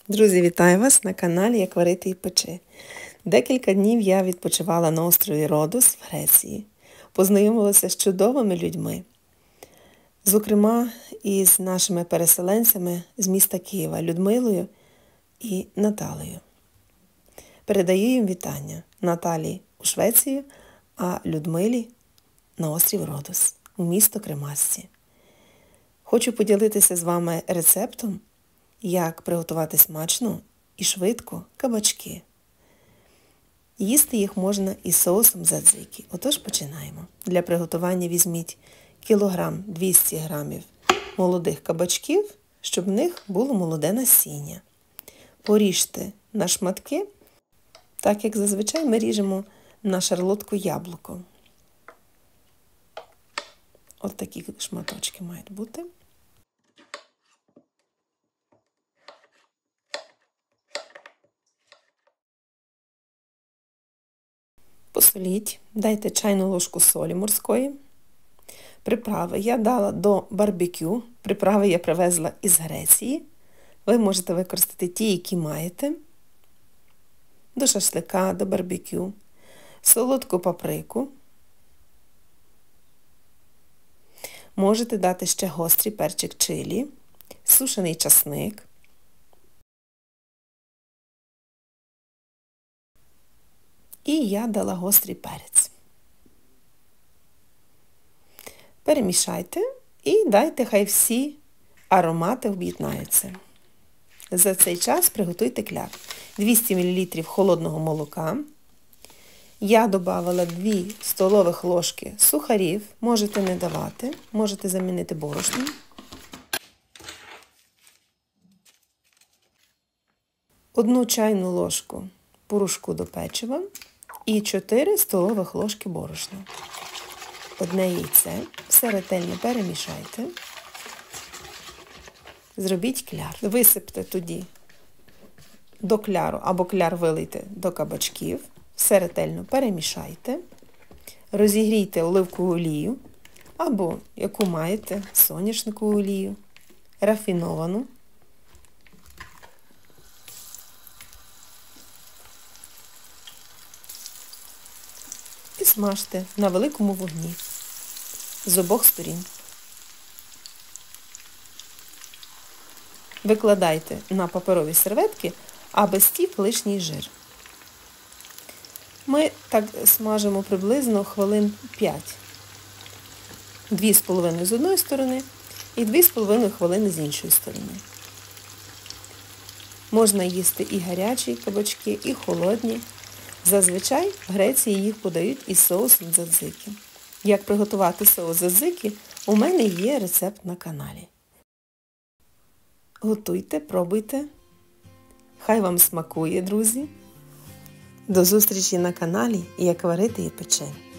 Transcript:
Друзі, вітаю вас на каналі Як варити і печи. Декілька днів я відпочивала на острові Родос в Греції. Познайомилася з чудовими людьми. Зокрема, із нашими переселенцями з міста Києва Людмилою і Наталею. Передаю їм вітання Наталії у Швецію, а Людмилі на острів Родос, у місто Кремасці. Хочу поділитися з вами рецептом, як приготувати смачно і швидко кабачки. Їсти їх можна із соусом дзадзики. Отож починаємо. Для приготування візьміть 200 грамів молодих кабачків, щоб в них було молоде насіння. Поріжте на шматки, так як зазвичай ми ріжемо на шарлотку яблуко. Ось такі шматочки мають бути. Посоліть, дайте чайну ложку солі морської. Приправи я дала до барбекю. Приправи я привезла із Греції. Ви можете використати ті, які маєте. До шашлика, до барбекю. Солодку паприку. Можете дати ще гострий перчик чилі, сушений часник. І я дала гострий перець. Перемішайте і дайте, хай всі аромати об'єднаються. За цей час приготуйте кляр. 200 мл холодного молока. Я додавала 2 столових ложки сухарів. Можете не давати, можете замінити борошном. Одну чайну ложку порошку до печива і 4 столових ложки борошна. Одне яйце. Все ретельно перемішайте. Зробіть кляр. Висипте тоді до кляру або кляр вилийте до кабачків. Все ретельно перемішайте. Розігрійте оливкову олію або яку маєте соняшникову олію, рафіновану. І смажте на великому вогні з обох сторін. Викладайте на паперові серветки, аби стік лишній жир. Ми так смажимо приблизно хвилин 5. 2,5 з одної сторони і 2,5 хвилини з іншої сторони. Можна їсти і гарячі кабачки, і холодні. Зазвичай в Греції їх подають із соусом дзадзики. Як приготувати соус дзадзики, у мене є рецепт на каналі. Готуйте, пробуйте. Хай вам смакує, друзі. До зустрічі на каналі Як варити і печи.